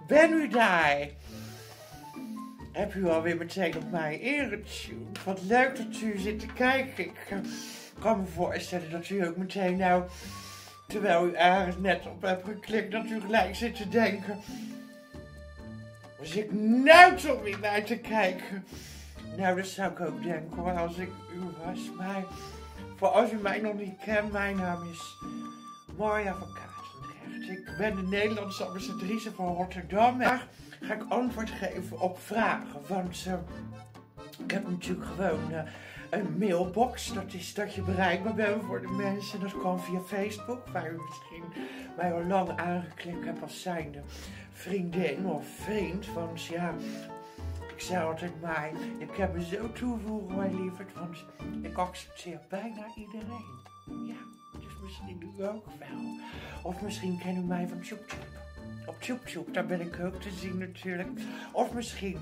ben u daar? Heb u alweer meteen op mij ingetuned? Wat leuk dat u zit te kijken. Ik kan me voorstellen dat u ook meteen nou, terwijl u ergens net op hebt geklikt, dat u gelijk zit te denken. Was ik nou toch weer naar te kijken? Nou, dat zou ik ook denken hoor, als ik u was. Maar voor als u mij nog niet kent, mijn naam is Marja van Katendrecht. Ik ben de Nederlandse ambassadrice van Rotterdam. En ga ik antwoord geven op vragen. Want ik heb natuurlijk gewoon een mailbox. Dat is dat je bereikbaar bent voor de mensen. Dat kan via Facebook, waar u misschien mij al lang aangeklikt hebt als zijnde vriendin of vriend. Want ja, ik zei altijd maar, ik heb me zo toevoegen, mijn lieverd. Want ik accepteer bijna iedereen. Ja, dus misschien u ook wel. Of misschien kennen u mij van YouTube. Op YouTube, daar ben ik ook te zien natuurlijk. Of misschien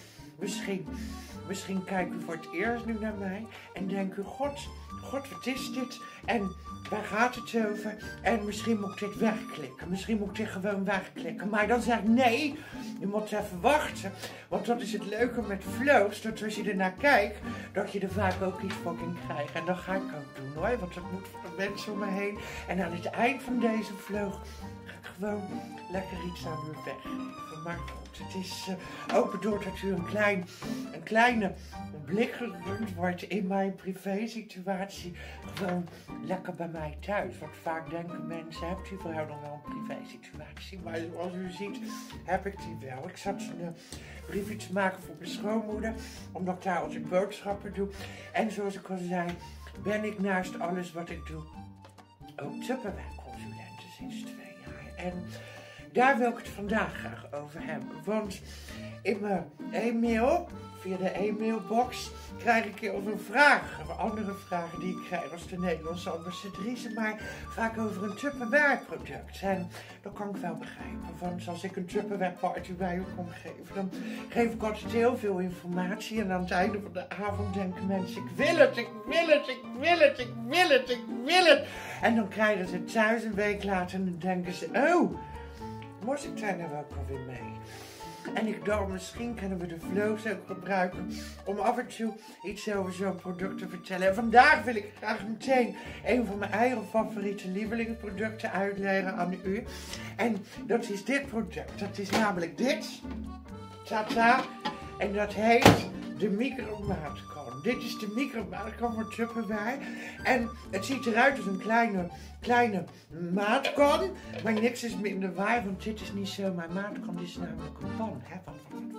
kijkt u voor het eerst nu naar mij en denkt u, God, wat is dit? En waar gaat het over? En misschien moet ik dit wegklikken. Misschien moet ik dit gewoon wegklikken. Maar dan zeg ik, nee, je moet even wachten. Want dat is het leuke met vlogs, dat als je ernaar kijkt, dat je er vaak ook iets fucking krijgt. En dat ga ik ook doen hoor, want dat moet voor de mensen om me heen. En aan het eind van deze vlog ga ik gewoon lekker iets aan u weggeven. Maar goed, het is ook bedoeld dat u een kleine blik gerund wordt in mijn privé situatie. Gewoon lekker bij mij thuis. Want vaak denken mensen, hebt u vrouw nog wel een privé situatie? Maar zoals u ziet, heb ik die wel. Ik zat een briefje te maken voor mijn schoonmoeder, omdat ik daar altijd boodschappen doe. En zoals ik al zei, ben ik naast alles wat ik doe ook Tupperware-consulente sinds 2 jaar. En daar wil ik het vandaag graag over hebben. Want in mijn e-mail, via de e-mailbox, krijg ik heel veel vragen. Andere vragen die ik krijg als de Nederlandse ambassadrice, maar vaak over een Tupperware product. En dat kan ik wel begrijpen. Want als ik een Tupperware party bij u kom geven, dan geef ik altijd heel veel informatie. En aan het einde van de avond denken mensen, ik wil het, ik wil het, ik wil het, ik wil het, ik wil het. En dan krijgen ze het thuis een week later en dan denken ze, oh, moest ik daar nou ook alweer mee? En ik dacht, misschien kunnen we de vlogs ook gebruiken om af en toe iets over zo'n product te vertellen. En vandaag wil ik graag meteen een van mijn eigen favoriete lievelingsproducten uitleggen aan u. En dat is dit product. Dat is namelijk dit. Tata. En dat heet de micromaatkan. Dit is de micromaatkan van Tupperware. En het ziet eruit als een kleine maatkan. Maar niks is minder waar, want dit is niet zomaar maatkan. Dit is namelijk een pan. Hè? Wat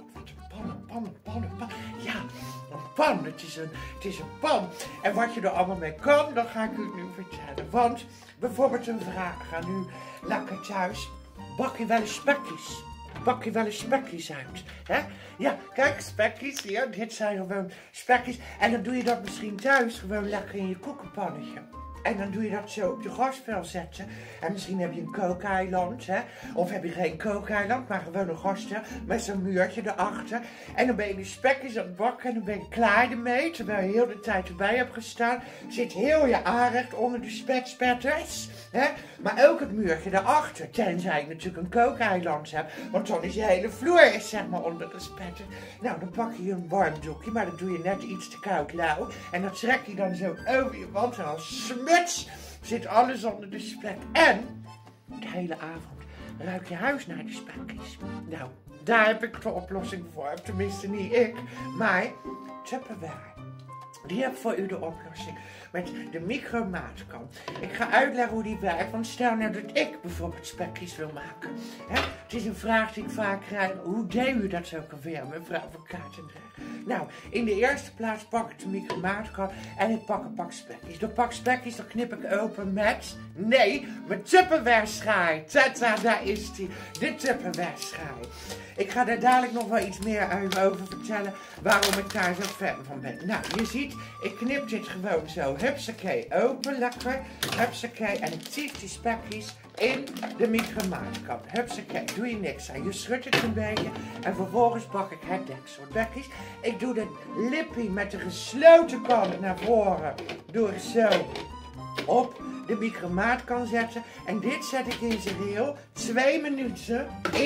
een pan. Ja, een pan. Het is een pan. En wat je er allemaal mee kan, dan ga ik u nu vertellen. Want, bijvoorbeeld een vraag aan u lekker thuis. Bak je wel eens spekjes? Bak je wel eens spekjes uit, hè? Ja, kijk, spekjes hier, dit zijn gewoon spekjes. En dan doe je dat misschien thuis gewoon lekker in je koekenpannetje. En dan doe je dat zo op je gasvel zetten. En misschien heb je een kookeiland, hè. Of heb je geen kookeiland, maar gewoon een gastel met zo'n muurtje erachter. En dan ben je die spekjes aan het bakken en dan ben je klaar ermee. Terwijl je heel de tijd erbij hebt gestaan. Zit heel je aanrecht onder de spekspetters, hè. Maar ook het muurtje daarachter. Tenzij je natuurlijk een kookeiland hebt. Want dan is je hele vloer zeg maar onder de spetter. Nou, dan pak je een warm doekje, maar dan doe je net iets te koud lauw. En dat trek je dan zo over je wand en dan zit alles onder de spek. En de hele avond ruik je huis naar de spekjes. Nou, daar heb ik de oplossing voor. Tenminste niet ik, maar Tupperware. Die heb voor u de oplossing met de micromaatkan. Ik ga uitleggen hoe die werkt, want stel nou dat ik bijvoorbeeld spekjes wil maken. Hè? Het is een vraag die ik vaak krijg. Hoe deed u dat ook alweer, mevrouw van Katendrecht? Nou, in de eerste plaats pak ik de micromaatkan en ik pak een pak spekjes. Dat pak spekjes, dat knip ik open met Tupperware schaar. Tata, daar is die. De Tupperware schaar. Ik ga daar dadelijk nog wel iets meer over vertellen waarom ik daar zo fan van ben. Nou, je ziet, ik knip dit gewoon zo. Hupsakee, open, lekker. Hupsakee, en ik tief die spekjes in de micromaatkan. Hupsakee, doe je niks aan. Je schudt het een beetje en vervolgens bak ik het deksel. Bekjes, ik doe de lippie met de gesloten kant naar voren. Doe ik zo op de micromaatkan zetten. En dit zet ik in zijn heel 2 minuten in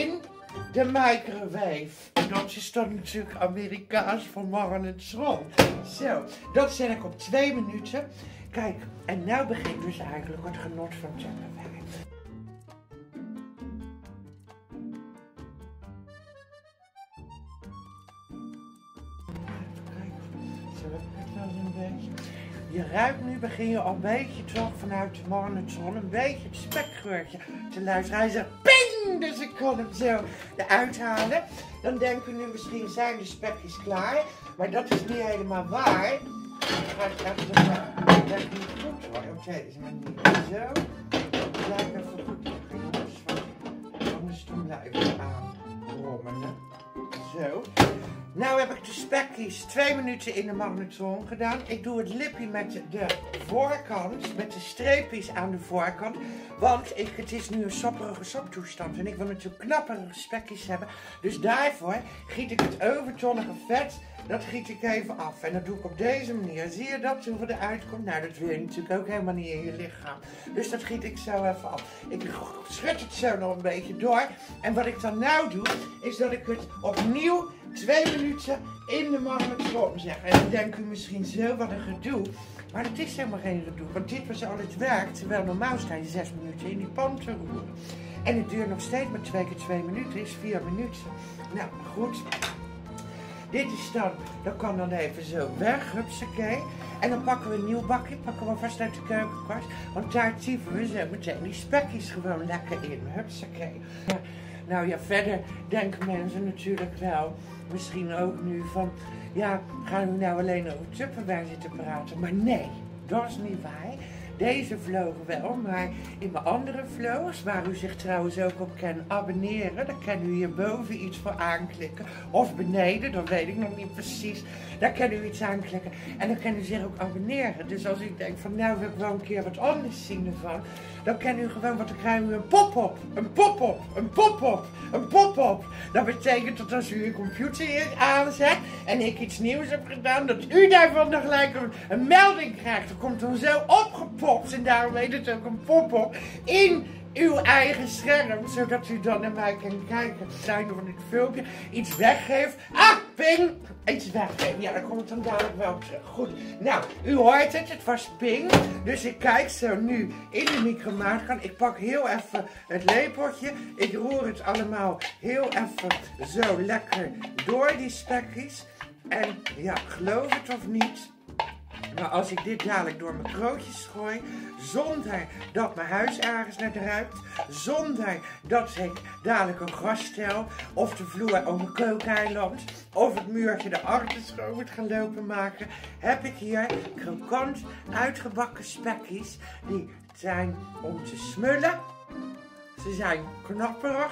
de microwave. En dat is dan natuurlijk Amerikaans van Marren en Tron. Zo, dat zet ik op 2 minuten. Kijk, en nu begint dus eigenlijk het genot van Tupperware. Even kijken, zo heb ik het wel een beetje. Je ruikt nu, begin je al een beetje toch vanuit de Marren en Tron een beetje het spekgeurtje te luisteren. Hij zegt ping, dus ik kan hem zo eruit halen. Dan denken we nu misschien zijn de spekjes klaar, maar dat is niet helemaal waar. Het gaat echt niet goed hoor, op deze manier. Zo, blijf even goed liggen jongens, want anders dan blijven we aanrommelen. Zo. Nou heb ik de spekjes 2 minuten in de magnetron gedaan. Ik doe het lipje met de voorkant, met de streepjes aan de voorkant. Want het is nu een sopperige soptoestand en ik wil natuurlijk knapperige spekjes hebben. Dus daarvoor giet ik het overtonnige vet, dat giet ik even af. En dat doe ik op deze manier. Zie je dat, hoe het eruit komt? Nou, dat wil je natuurlijk ook helemaal niet in je lichaam. Dus dat giet ik zo even af. Ik schud het zo nog een beetje door. En wat ik dan nou doe, is dat ik het opnieuw 2 minuten in de magnetron zeg. En dan denkt u misschien zo, wat een gedoe. Maar het is helemaal geen gedoe, want dit was al het werk. Terwijl normaal sta je 6 minuten in die pan te roeren. En het duurt nog steeds maar 2 keer 2 minuten, is 4 minuten. Nou, goed. Dit is dan kan dan even zo weg, hupsakee. En dan pakken we een nieuw bakje, pakken we vast uit de keukenkast. Want daar typen we zo meteen die spekjes gewoon lekker in, hupsakee. Ja, nou ja, verder denken mensen natuurlijk wel, misschien ook nu van, ja, gaan we nou alleen over Tupperware zitten praten? Maar nee, dat is niet waar. Deze vlogen wel, maar in mijn andere vlogs, waar u zich trouwens ook op kan abonneren, daar kan u hierboven iets voor aanklikken. Of beneden, dat weet ik nog niet precies. Daar kan u iets aanklikken en dan kan u zich ook abonneren. Dus als u denkt van nou wil ik wel een keer wat anders zien ervan, dan kan u gewoon, want dan krijgen u een pop-up, een pop-up, een pop-up, een pop-up. Dat betekent dat als u uw computer aanzet en ik iets nieuws heb gedaan, dat u daarvan dan gelijk een melding krijgt. Er komt dan zo opgepopt. En daarom heet het ook een pop-up in uw eigen scherm, zodat u dan naar mij kan kijken. Het einde van dit filmpje iets weggeeft. Ah, ping! Iets weggeven. Ja, daar kom ik dan dadelijk wel op terug. Goed. Nou, u hoort het. Het was ping. Dus ik kijk zo nu in de micromaatkan. Ik pak heel even het lepeltje. Ik roer het allemaal heel even zo lekker door die spekjes. En ja, geloof het of niet, maar als ik dit dadelijk door mijn krootjes gooi, zonder dat mijn huis ergens naar ruikt, zonder dat ik dadelijk een gras stel, of de vloer op mijn kookeiland, of het muurtje de achter schoon moet gaan lopen maken, heb ik hier krokant uitgebakken spekjes. Die zijn om te smullen. Ze zijn knapperig.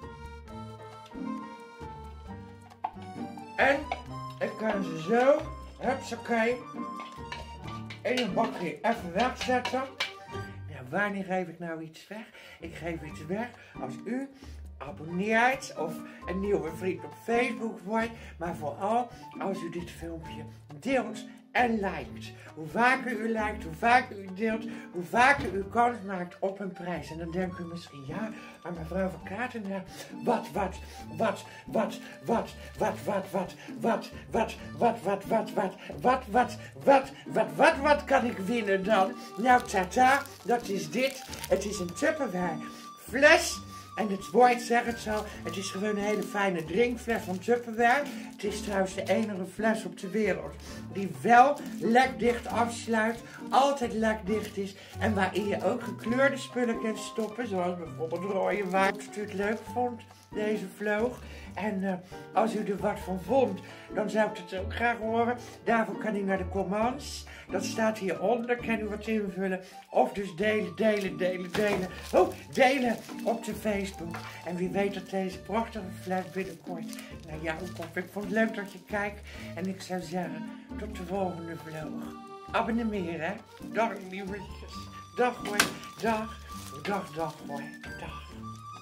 En ik kan ze zo, hupsakee, in een bakje even wegzetten. Ja, wanneer geef ik nou iets weg? Ik geef iets weg als u abonneert of een nieuwe vriend op Facebook wordt. Maar vooral als u dit filmpje deelt en liked. Hoe vaker u liked, hoe vaker u deelt, hoe vaker u kans maakt op een prijs. En dan denkt u misschien, ja, maar mevrouw van Kaartenhaar, wat kan ik winnen dan? Nou, tata, dat is dit. Het is een Tupperware fles. En het woord zegt het zo, het is gewoon een hele fijne drinkfles van Tupperware. Het is trouwens de enige fles op de wereld die wel lekdicht afsluit, altijd lekdicht is. En waarin je ook gekleurde spullen kan stoppen, zoals bijvoorbeeld rode wijn. Als u het leuk vond, deze vloog. En als u er wat van vond, dan zou ik het ook graag horen. Daarvoor kan u naar de commands. Dat staat hieronder, kan u wat invullen. Of dus delen. Oh, delen op de Facebook. En wie weet dat deze prachtige fles binnenkort naar jou komt. Ik vond het leuk dat je kijkt. En ik zou zeggen, tot de volgende vlog. Abonneer, hè. Dag, lievertjes. Dag, hoor. Dag. Dag, hoor. Dag.